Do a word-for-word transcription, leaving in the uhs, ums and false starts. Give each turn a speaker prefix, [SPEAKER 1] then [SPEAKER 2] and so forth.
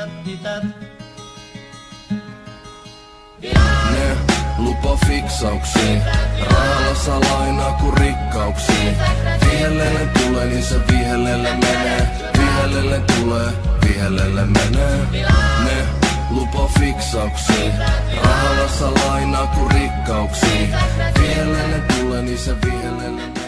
[SPEAKER 1] Ne lupa fiksauksiin, rahalla saa lainaa ku rikkauksiin. Vihellelle tulee, niin se vihellelle menee. Vihellelle tulee, vihellelle menee. Ne lupa fiksauksiin, rahalla saa lainaa ku rikkauksiin. Vihellelle tulee, niin se vihellelle menee.